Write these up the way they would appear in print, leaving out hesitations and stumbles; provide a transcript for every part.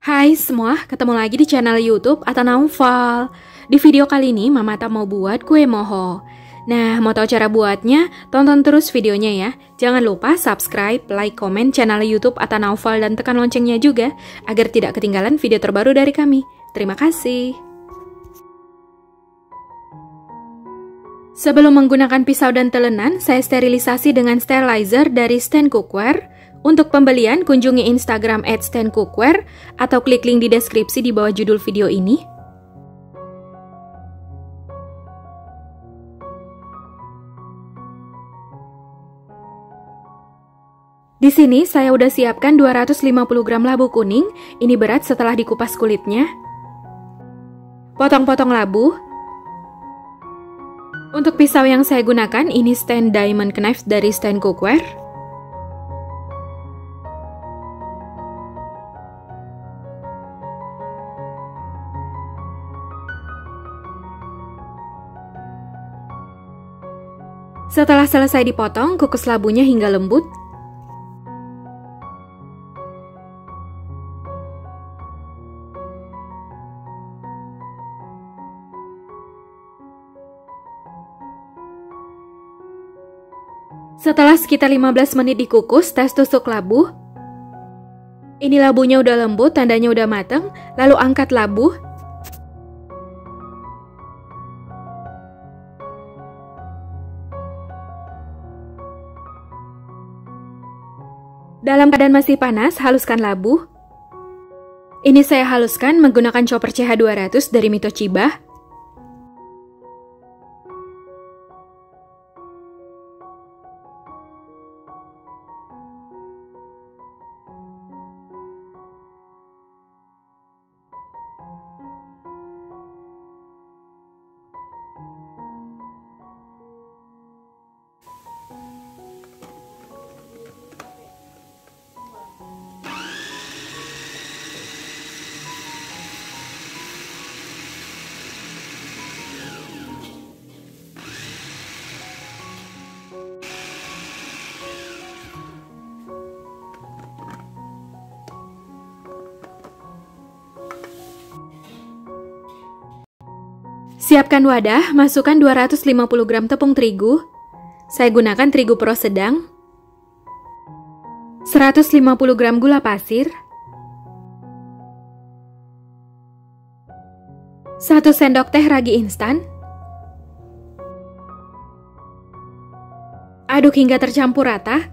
Hai semua, ketemu lagi di channel YouTube Ata Naufal. Di video kali ini Mama Ata mau buat kue moho. Nah, mau tahu cara buatnya? Tonton terus videonya ya. Jangan lupa subscribe, like, komen channel YouTube Ata Naufal dan tekan loncengnya juga agar tidak ketinggalan video terbaru dari kami. Terima kasih. Sebelum menggunakan pisau dan telenan, saya sterilisasi dengan sterilizer dari Stand Cookware. Untuk pembelian, kunjungi Instagram @standcookware atau klik link di deskripsi di bawah judul video ini. Di sini saya udah siapkan 250 gram labu kuning. Ini berat setelah dikupas kulitnya. Potong-potong labu. Untuk pisau yang saya gunakan, ini stand diamond knife dari Stand Cookware. Setelah selesai dipotong, kukus labunya hingga lembut. Setelah sekitar 15 menit dikukus, tes tusuk labu. Ini labunya udah lembut, tandanya udah mateng. Lalu angkat labu. Dalam keadaan masih panas, haluskan labu. Ini saya haluskan menggunakan chopper CH200 dari Mitochiba. Siapkan wadah, masukkan 250 gram tepung terigu. Saya gunakan terigu pro sedang. 150 gram gula pasir. 1 sendok teh ragi instan. Aduk hingga tercampur rata.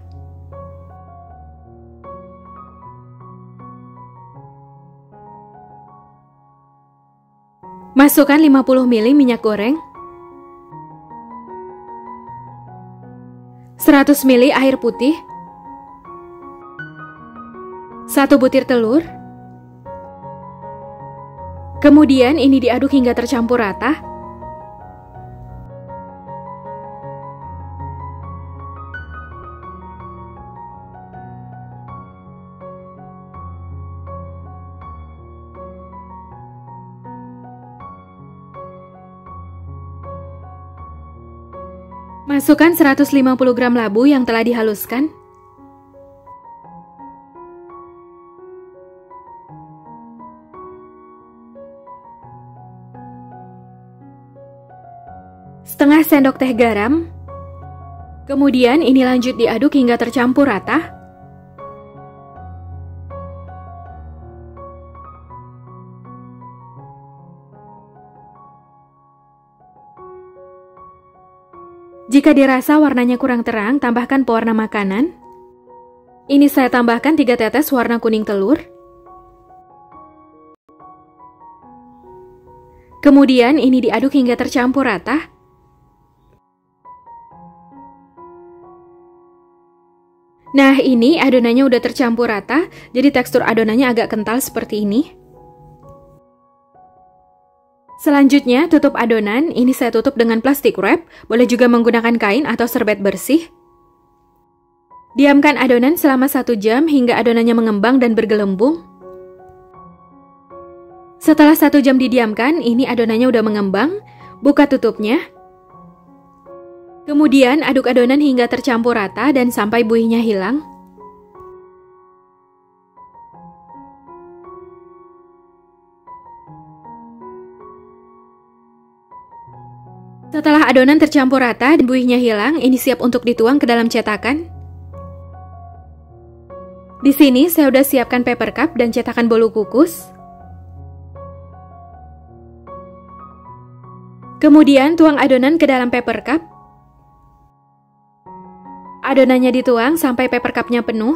Masukkan 50 ml minyak goreng, 100 ml air putih, 1 butir telur. Kemudian ini diaduk hingga tercampur rata. Masukkan 150 gram labu yang telah dihaluskan. Setengah sendok teh garam. Kemudian ini lanjut diaduk hingga tercampur rata. Jika dirasa warnanya kurang terang, tambahkan pewarna makanan. Ini saya tambahkan 3 tetes warna kuning telur. Kemudian ini diaduk hingga tercampur rata. Nah, ini adonannya udah tercampur rata, jadi tekstur adonannya agak kental seperti ini. Selanjutnya, tutup adonan. Ini saya tutup dengan plastik wrap. Boleh juga menggunakan kain atau serbet bersih. Diamkan adonan selama 1 jam hingga adonannya mengembang dan bergelembung. Setelah 1 jam didiamkan, ini adonannya udah mengembang. Buka tutupnya. Kemudian aduk adonan hingga tercampur rata dan sampai buihnya hilang. Setelah adonan tercampur rata dan buihnya hilang, ini siap untuk dituang ke dalam cetakan. Di sini saya udah siapkan paper cup dan cetakan bolu kukus. Kemudian tuang adonan ke dalam paper cup. Adonannya dituang sampai paper cupnya penuh.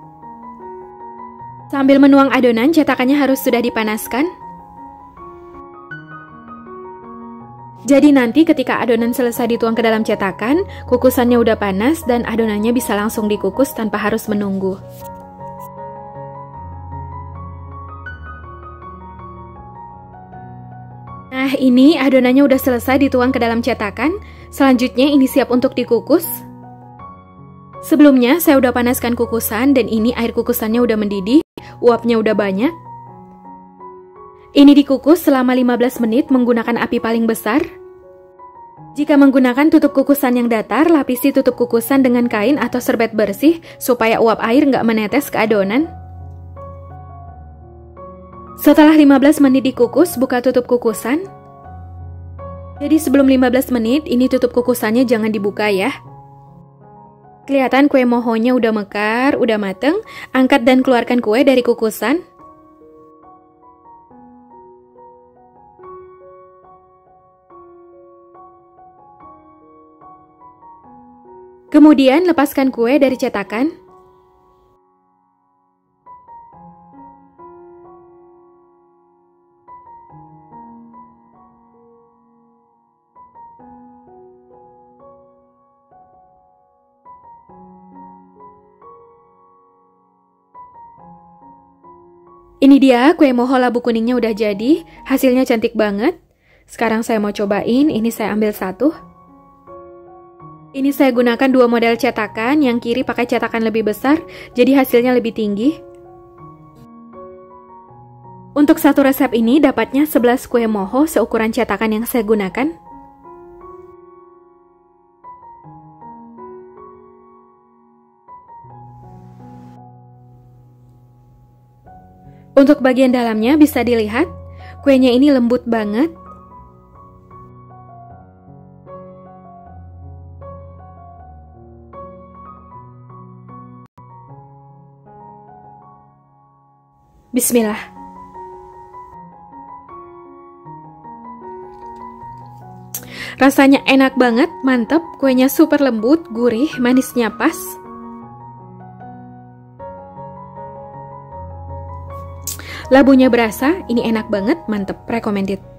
Sambil menuang adonan, cetakannya harus sudah dipanaskan. Jadi nanti ketika adonan selesai dituang ke dalam cetakan, kukusannya udah panas dan adonannya bisa langsung dikukus tanpa harus menunggu. Nah, ini adonannya udah selesai dituang ke dalam cetakan. Selanjutnya ini siap untuk dikukus. Sebelumnya saya udah panaskan kukusan dan ini air kukusannya udah mendidih, uapnya udah banyak. Ini dikukus selama 15 menit menggunakan api paling besar. Jika menggunakan tutup kukusan yang datar, lapisi tutup kukusan dengan kain atau serbet bersih supaya uap air nggak menetes ke adonan. Setelah 15 menit dikukus, buka tutup kukusan. Jadi sebelum 15 menit, ini tutup kukusannya jangan dibuka ya. Kelihatan kue mohonya udah mekar, udah mateng. Angkat dan keluarkan kue dari kukusan. Kemudian lepaskan kue dari cetakan. Ini dia kue moho labu kuningnya udah jadi, hasilnya cantik banget. Sekarang saya mau cobain, ini saya ambil satu. Ini saya gunakan dua model cetakan, yang kiri pakai cetakan lebih besar, jadi hasilnya lebih tinggi. Untuk satu resep ini dapatnya 11 kue moho seukuran cetakan yang saya gunakan. Untuk bagian dalamnya bisa dilihat, kuenya ini lembut banget. Bismillah. Rasanya enak banget, mantep. Kuenya super lembut, gurih, manisnya pas. Labunya berasa, ini enak banget, mantep, recommended.